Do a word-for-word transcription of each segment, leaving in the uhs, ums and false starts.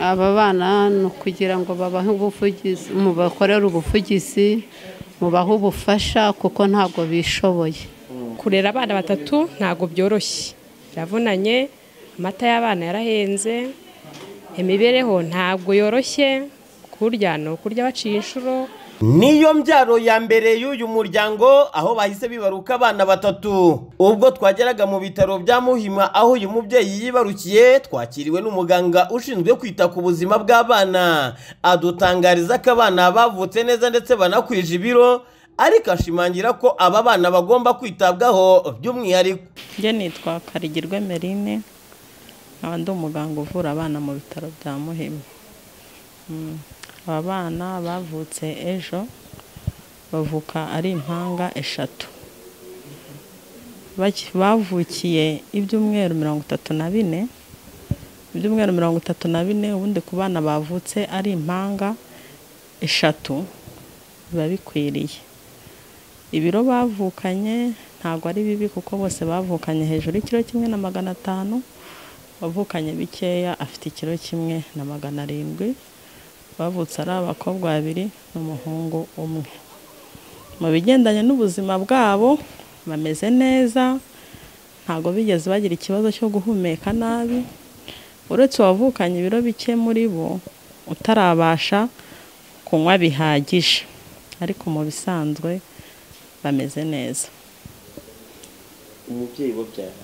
aba bana no kugira ngo babahe ubuvugizi mu bakorera ubuvugizi mu baho ubufasha kuko ntago bishoboye. Kurera abana batatu ntago byoroshye, biravunanye, amata y'abana yarahenze, imibereho ntago yoroshye, kurya no kurya baciye inshuro. Niyo mbyaro ya mbere y'uyu muryango aho bahise bibaruka abana batatu. Ubwo twageraga mu bitaro bya Muhima aho uyu mubyeyi yibarukiye, twakiriwe n'umuganga ushinzwe kwita ku buzima bw'abana. Adutangariza ko abana bavutse neza ndetse banakwije ibiro, ariko ashimangira ko aba bana bagomba kwitabwaho by'umwihariko. Nge nitwa Karigirwe Merine, nkaba ndi umuganga uvura abana mu bitaro bya Muhima. Aba bana bavutse ejo, bavuka ari impanga eshatu. Bavukiye ibyumweru mirongo itatu na bine, ibyumweru mirongo itatu na bine, ubundi ku bana bavutse ari impanga eshatu biba bikwiriye. Ibiro bavukanye ntabwo ari bibi kuko bose bavukanye hejuru y'ikiro kimwe na magana atanu, bavukanye bikeya afite ikiro kimwe na magana arindwi. Bavutse ari abakobwa babiri n'umuhungu umwe. Mu bigendanye n'ubuzima bwabo bameze neza, ntago bigeze bagira ikibazo cyo guhumeka nabi, uretse wavukanye ibiro bike muri bo utarabasha kunywa bihagije, ariko mu bisanzwe bameze neza. Umubyeyi ubabyara,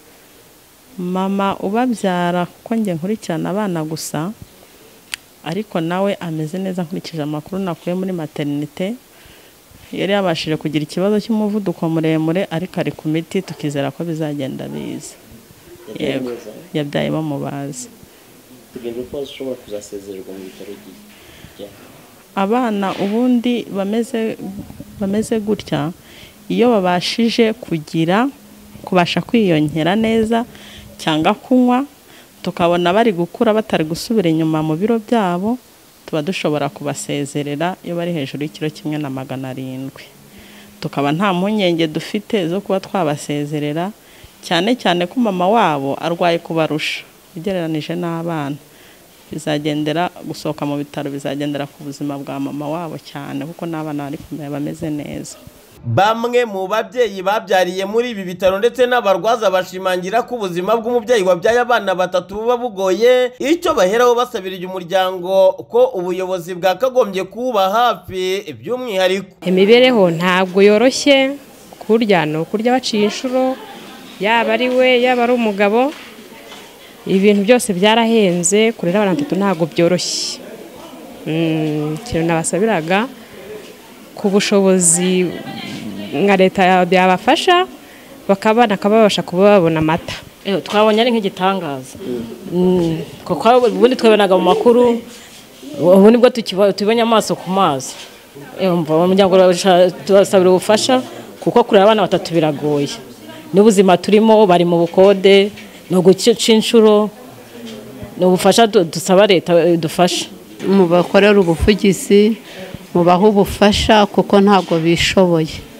mama ubabyara kuko nge nkurikirana abana gusa, ariko nawe ameze neza nkurikije amakuru nakuye muri maternité. Yari yabashije kugira ikibazo cy'umuvuduko muremure, ariko ari ku miti, tukizera ko bizagenda biza. Yego, yabyaye bamubaza. Tugenda uko ushobora kuzasezererwa mu bitaro gihe. Abana ubundi bameze bameze gutya, iyo babashije kugira kubasha kwiyongera neza cyangwa kunywa, tukabona bari gukura batari gusubira inyuma mu biro byabo, tuba dushobora kubasezerera iyo bari hejuru y'ikiro kimwe na magana arindwi. Tukaba nta mpungenge dufite zo kuba twabasezerera, cyane cyane ko mama wabo arwaye kubarusha ugereranije n'abana. Bizagendera gusohoka mu bitaro, bizagendera ku buzima bwa mama wabo cyane kuko n'abana bari kumenya bameze neza. Bamwe mu babyeyi babyariye muri ibi bitaro ndetse n'abarwaza bashimangira ko ubuzima bw'umubyeyi wabyaye abana batatu buba bugoye, icyo baheraho basabirije umuryango ko ubuyobozi bwakagombye kuba hafi by'umwihariko. Imibereho ntabwo yoroshye, kurya no kurya baciye inshuro, yaba ari we yaba ari umugabo, ibintu byose byarahenze, kurera abana batatu ntabwo byoroshye. Ikintu nabasabiraga ku bushobozi nka leta yabafasha bakabana akababasha kuba babona amata. Twabonye ari nk'igitangaza kuko ubundi twabonaga mu makuru, ubu nibwo tubonye amaso ku maso. Umuryango turasabira ubufasha kuko kurera abana batatu biragoye, n'ubuzima turimo bari mu bukode no guca inshuro, n'ubufasha dusaba leta idufasha. Mu bakorera ubuvugizi mu baho ubufasha kuko ntago bishoboye.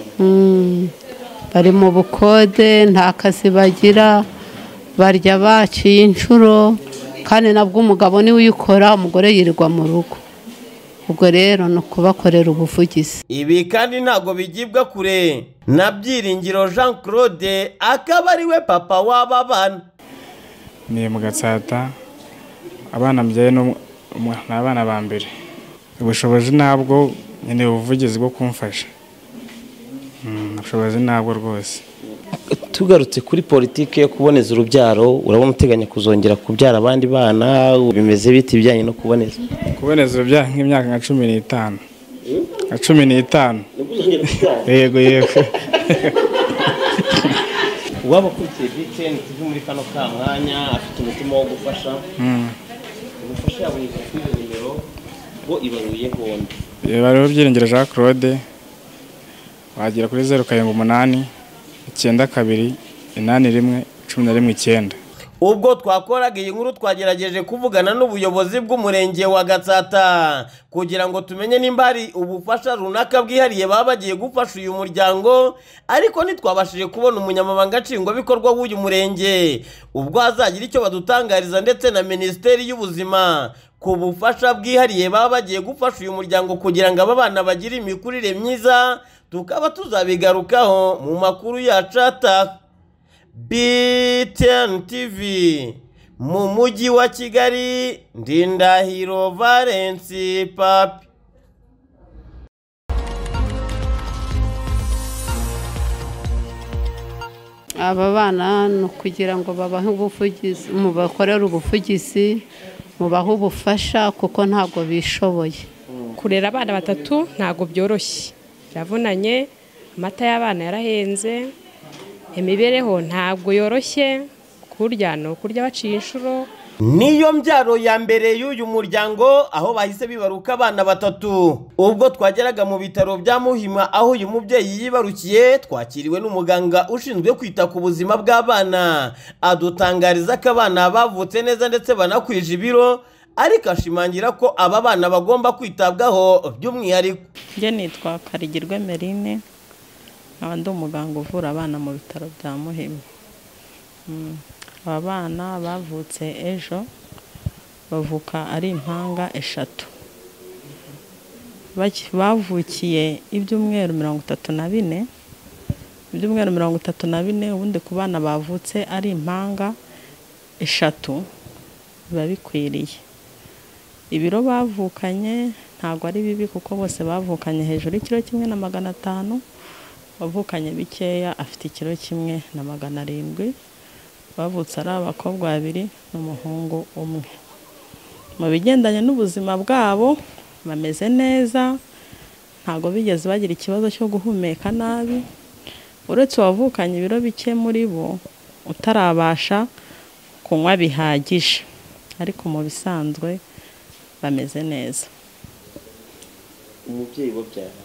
Bari mu bukode, nta kazi bagira, barya baciye inshuro, kandi nabwo umugabo niwe uyikora, umugore yirirwa mu rugo. Ubwo rero no kubakorera ubuvugizi. Ibi kandi ntago bigibwa kure na Byiringiro Jean Claude, akaba ari we papa w'aba bana. Ni mu Gatsata, abana mbyaye no abana ba mbere. Ubushobozi nabwo nyine ubuvugizi bwo kumfasha. Ubushobozi nabwo rwose. Tugarutse kuri politike yo kuboneza urubyaro, urabona uteganya kuzongera kubyara abandi bana, bimeze biti bijyanye no kuboneza? Kuboneza urubyaro nk'imyaka nka cumi n'itanu. Nka cumi n'itanu. Yego yego. Waba kurikiye B T N T V muri kano ka mwanya afite umutima wo gufasha. Ubufasha yabonye kuri nimero bo ibaruye honda. Ibaruye Byiringiro Jean Claude, wagira kuri zeru karindwi umunani icyenda kabiri inani rimwe cumi na rimwe icyenda. ubwo twakoraga iyi nkuru twagerageje kuvugana n'ubuyobozi bw'umurenge wa Gatsata kugira ngo tumenye nimba hari ubufasha runaka bwihariye baba bagiye gufasha uyu muryango, ariko ntitwabashije kubona umunyamabanga nshingwabikorwa w'uyu murenge ubwo hazagira icyo badutangariza ndetse na Minisiteri y'Ubuzima ku bufasha bwihariye baba bagiye gufasha uyu muryango kugira ngo aba bana bagire imikurire myiza, tukaba tuzabigarukaho mu makuru yacu ataha. B T N T V mu mujyi wa Kigali, Ndindahiro Valence Papi. Aba bana no kugira ngo babahe ubuvugizi, mu bakorera ubuvugizi, mu bahe ubufasha kuko ntago bishoboye. Kurera abana batatu ntago byoroshye, biravunanye, amata y'abana yarahenze, imibereho ntabwo yoroshye, kurya no kurya baciye inshuro. Niyo mbyaro ya mbere y'uyu muryango aho bahise bibaruka abana batatu. Ubwo twageraga mu bitaro bya Muhima aho uyu mubyeyi yibarukiye, twakiriwe n'umuganga ushinzwe kwita ku buzima bw'abana, adutangariza ko abana bavutse neza ndetse banakwije ibiro, ariko ashimangira ko aba bana bagomba kwitabwaho by'umwihariko. Njye nitwa Karigirwe Merine, nkaba ndi umuganga uvura abana mu bitaro bya Muhima. Aba bana bavutse ejo, bavuka ari impanga eshatu. Bavukiye ibyumweru mirongo itatu na bine, ibyumweru mirongo itatu na bine, ubundi ku bana bavutse ari impanga eshatu biba bikwiriye. Ibiro bavukanye ntabwo ari bibi kuko bose bavukanye hejuru y'ikiro kimwe na magana atanu, bavukanye bikeya afite ikiro kimwe na magana arindwi, bavutse ari abakobwa babiri n'umuhungu umwe. Mu bigendanye n'ubuzima bwabo bameze neza, ntabwo bigeze bagira ikibazo cyo guhumeka nabi, uretse wavukanye ibiro bike muri bo utarabasha kunywa bihagije, ariko mu bisanzwe bameze neza. Umubyeyi wabyara,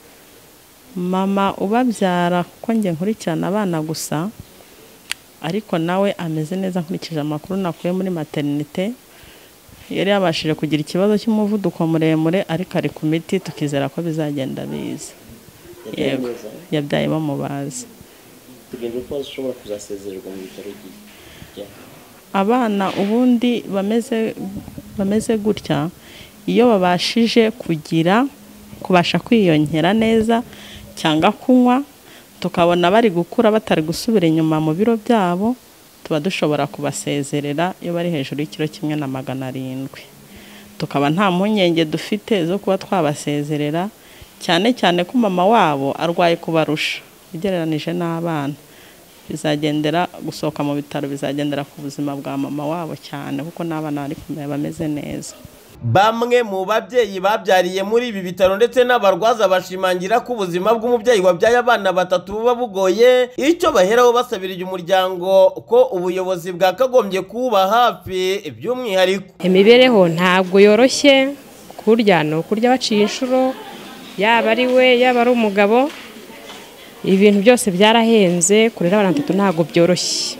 mama ubabyara ko njye nkurikirana abana gusa, ariko nawe ameze neza nkurikije amakuru nakuye muri maternité. Yari yabashije kugira ikibazo cy'umuvuduko muremure, ariko ari ku miti, tukizera ko bizagenda biza. Yego, yabyaye bamubaza. Tugende ko ashobora kuzasezererwa mu bitaro gihe. Abana ubundi bameze bameze gutya, iyo babashije kugira kubasha kwiyongera neza cyangwa kunywa, tukabona bari gukura batari gusubira inyuma mu biro byabo, tuba dushobora kubasezerera iyo bari hejuru y'ikiro kimwe na magana arindwi. Tukaba nta mpungenge dufite zo kuba twabasezerera, cyane cyane ko mama wabo arwaye kubarusha ugereranije n'abana. Bizagendera gusohoka mu bitaro, bizagendera ku buzima bwa mama wabo cyane kuko n'abana bari kumera bameze neza. Bamwe mu babyeyi babyariye muri ibi bitaro ndetse n'abarwaza bashimangira ko ubuzima bw'umubyeyi wabyaye abana batatu buba bugoye, icyo baheraho basabira umuryango ko ubuyobozi bwakagombye kuba hafi by'umwihariko. Imibereho ntabwo yoroshye, kurya no kurya baciye inshuro, yaba ari we yaba ari umugabo, ibintu byose byarahenze, kurera abana batatu ntabwo byoroshye.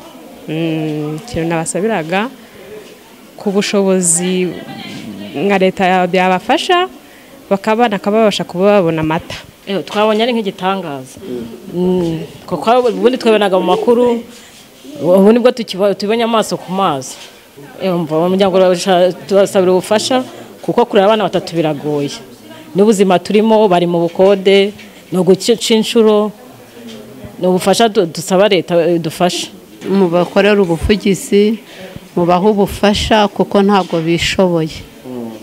Ikintu nabasabiraga ku bushobozi nka leta yabafasha bakabana kababasha kuba babona amata. Eh twabonye ari nk'igitangaza. Kuko ubundi twabonaga mu makuru, ubundi bwo tubonye amaso ku mazi. Eh umva umuryango turasabira ubufasha kuko kurera abana batatu biragoye. N'ubuzima turimo bari mu bukode no guca inshuro, no ubufasha dusaba leta dufasha. Mu bakorera ubuvugizi, mu bahe ubufasha kuko ntago bishoboye.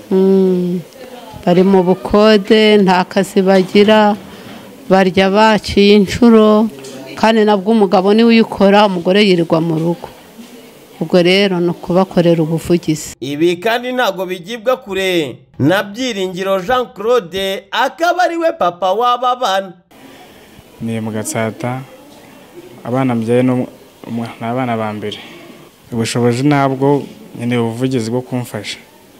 Bari mu bukode, nta kazi bagira, barya baciye inshuro, kandi nabwo umugabo niwe uyikora, umugore yirirwa mu rugo. Ubwo rero no kubakorera ubuvugizi. Ibi kandi ntago bigibwa kure na Byiringiro Jean Claude, akaba ari we papa w'aba bana. Ni mu Gatsata, abana mbyaye n'abana ba mbere. Ubushobozi ntabwo nyine ubuvugizi bwo kumfasha.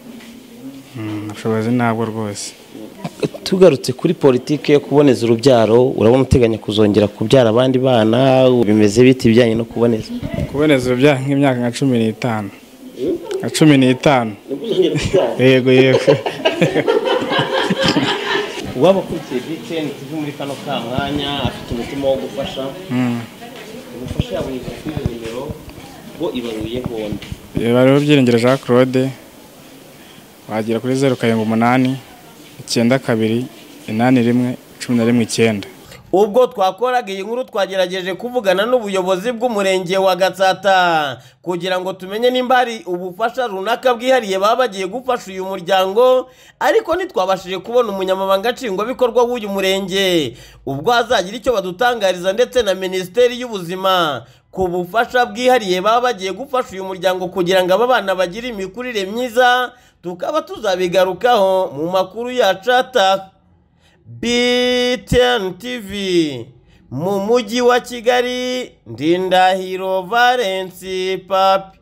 Ubushobozi ntabwo rwose. Tugarutse kuri politiki yo kuboneza urubyaro, urabona uteganya kuzongera kubyara abandi bana, bimeze biti bijyanye no kuboneza? kuboneza urubyaro nk'imyaka nka cumi n'itanu nka cumi n'itanu yego yego uwaba akurikiye biteni tuvi muri kano ka mwanya afite umutima wo gufasha ubufasha yaboneka kuri iyo nimero ngo ibaruye honda ibaruye Byiringiro Jean Claude wagira kuri zeru karindwi umunani icyenda kabiri inani rimwe cumi na rimwe icyenda. Ubwo twakoraga iyi nkuru twagerageje kuvugana n'ubuyobozi bw'umurenge wa Gatsata kugira ngo tumenye nimba hari ubufasha runaka bwihariye baba bagiye gufasha uyu muryango, ariko ntitwabashije kubona umunyamabanga nshingwabikorwa w'uyu murenge ubwo hazagira icyo badutangariza ndetse na Minisiteri y'Ubuzima ku bufasha bwihariye baba bagiye gufasha uyu muryango kugira ngo aba bana bagire imikurire myiza, tukaba tuzabigarukaho mu makuru yacu ataha. B T N T V mu mujyi wa Kigali, Ndindahiro Valence Papi.